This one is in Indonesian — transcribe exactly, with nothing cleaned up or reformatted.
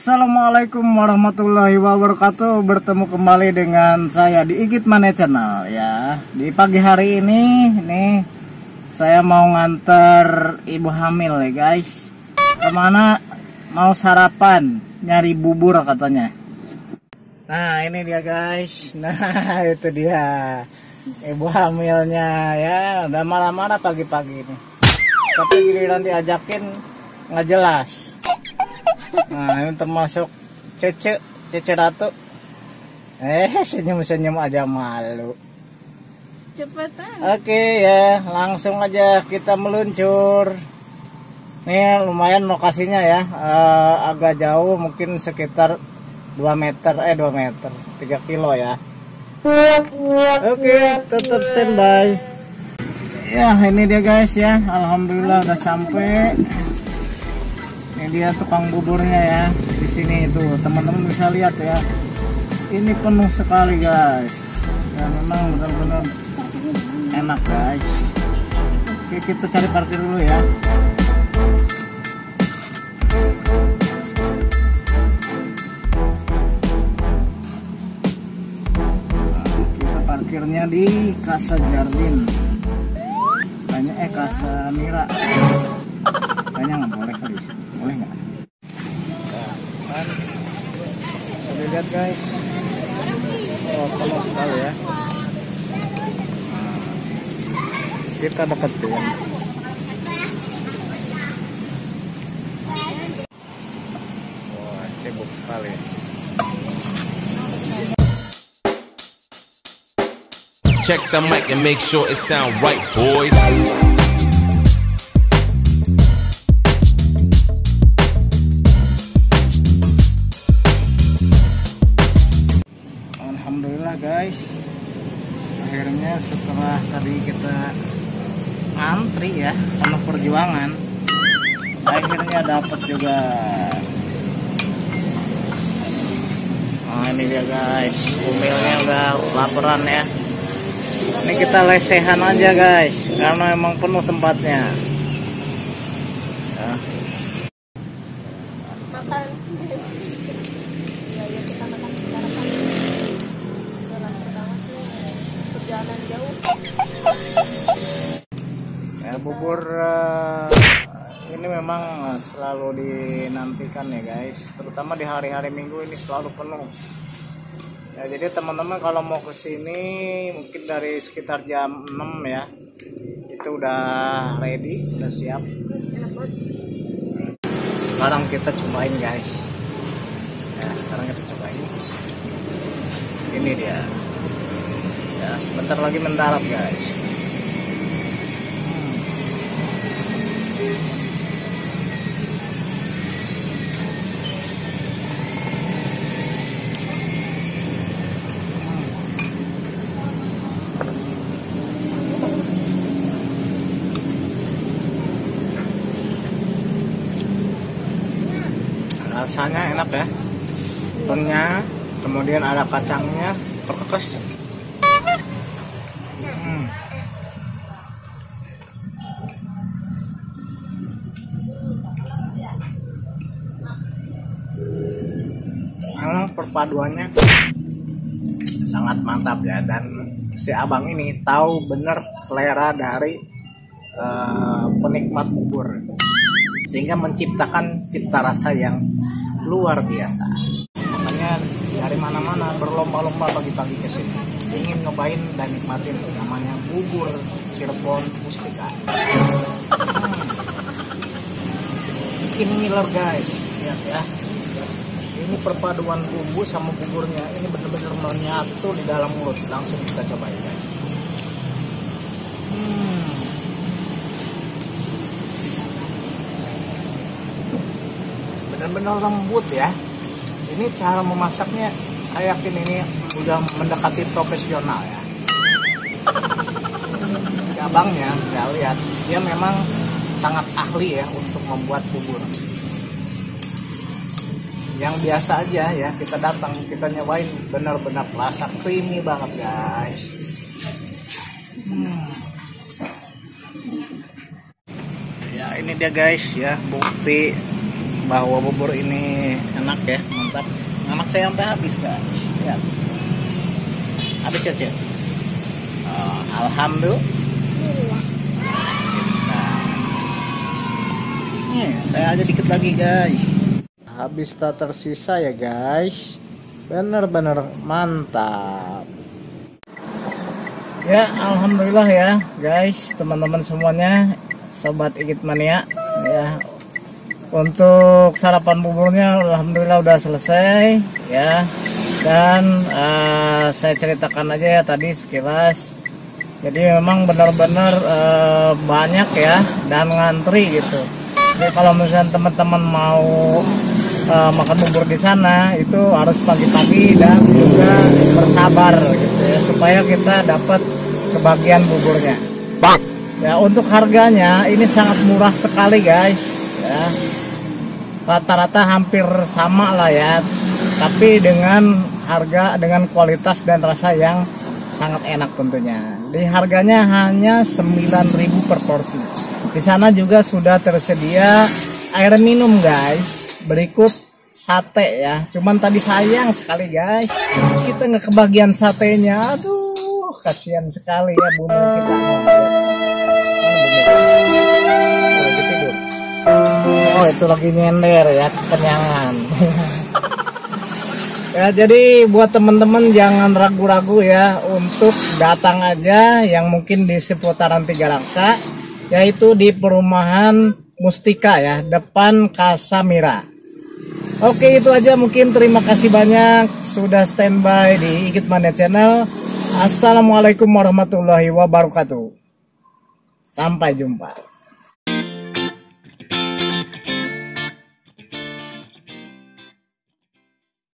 Assalamualaikum warahmatullahi wabarakatuh. Bertemu kembali dengan saya di Igit Mane Channel ya. Di pagi hari ini nih saya mau nganter ibu hamil ya guys. Kemana? Mau sarapan, nyari bubur katanya. Nah ini dia guys. Nah itu dia ibu hamilnya ya. Udah marah-marah pagi-pagi ini. Tapi giliran diajakin nggak jelas. Nah ini termasuk Cece Cece Ratu. Eh senyum-senyum aja malu. Cepetan. Oke ya, langsung aja kita meluncur. Nih lumayan lokasinya ya, uh, agak jauh, mungkin sekitar dua meter, eh dua meter, tiga kilo ya. Oke, tetap standby. Ya ini dia guys ya, alhamdulillah udah sampai. Ini dia tukang buburnya ya. Di sini itu teman-teman bisa lihat ya. Ini penuh sekali guys. Ya memang benar-benar enak guys. Oke kita cari parkir dulu ya. Nah, kita parkirnya di Casa Jardin. Kayaknya eh Casa Mira. Kayaknya nggak boleh kali. Boleh nggak? Nah, bisa lihat guys. Oh penuh sekali ya. Nah, kita deketin. Wah sibuk sekali. Check the mic and make sure it sound right, boys. Alhamdulillah guys, akhirnya setelah tadi kita antri ya, penuh perjuangan, akhirnya dapat juga. Nah ini dia guys, umilnya udah laparan ya. Ini kita lesehan aja guys, karena emang penuh tempatnya ya. Makan. Ya, ya kita makan sarapan. Jalan pertama tuh perjalanan jauh. Ya bubur uh, ini memang selalu dinantikan ya guys, terutama di hari-hari Minggu ini selalu penuh. Ya jadi teman-teman kalau mau kesini mungkin dari sekitar jam enam ya, itu udah ready, udah siap. Sekarang kita cobain guys. Ya sekarang kita cobain. Ini dia. Ya sebentar lagi mendarat guys. Rasanya enak ya, renyah, kemudian ada kacangnya, perkes. Hmm. Memang perpaduannya sangat mantap ya, dan si abang ini tahu bener selera dari uh, penikmat bubur, sehingga menciptakan cipta rasa yang luar biasa. Makanya dari mana-mana berlomba-lomba pagi-pagi ke sini ingin nyobain dan nikmatin namanya bubur Cirebon Mustika. Hmm. Bikin ngiler guys, lihat ya. Ini perpaduan bumbu sama buburnya ini benar-benar menyatu di dalam mulut. Langsung kita cobain guys. Hmm. Benar-benar lembut ya. Ini cara memasaknya saya yakin ini udah mendekati profesional ya. Abangnya saya lihat dia memang sangat ahli ya untuk membuat bubur. Yang biasa aja ya kita datang kita nyobain benar-benar rasa creamy banget guys. Hmm. Ya ini dia guys ya, bukti bahwa bubur ini enak ya, mantap. Anak saya sampai habis guys. Lihat. Habis ya, Cek? Oh, alhamdulillah. Nah. Nih, saya aja dikit lagi guys. Habis tak tersisa ya guys. Bener-bener mantap. Ya, alhamdulillah ya guys, teman-teman semuanya, sobat Igit Mania ya. Untuk sarapan buburnya alhamdulillah udah selesai ya. Dan uh, saya ceritakan aja ya tadi sekilas. Jadi memang benar-benar uh, banyak ya dan ngantri gitu. Jadi kalau misalnya teman-teman mau uh, makan bubur di sana itu harus pagi-pagi dan juga bersabar gitu ya, supaya kita dapat kebagian buburnya. Bang. Ya, untuk harganya ini sangat murah sekali guys ya. Rata-rata hampir sama lah ya, tapi dengan harga, dengan kualitas dan rasa yang sangat enak tentunya. Di harganya hanya sembilan ribu per porsi. Di sana juga sudah tersedia air minum guys. Berikut sate ya. Cuman tadi sayang sekali guys, kita nggak kebagian satenya. Aduh, kasihan sekali ya bumbu kita. Mana bumbu? Oh, tidur. Oh, itu lagi nyender ya, kekenyangan. Ya, jadi buat teman-teman jangan ragu-ragu ya untuk datang aja yang mungkin di seputaran Tiga Raksa, yaitu di perumahan Mustika ya, depan Kasamira. Oke, itu aja mungkin. Terima kasih banyak sudah standby di Igit Mania Channel. Assalamualaikum warahmatullahi wabarakatuh. Sampai jumpa.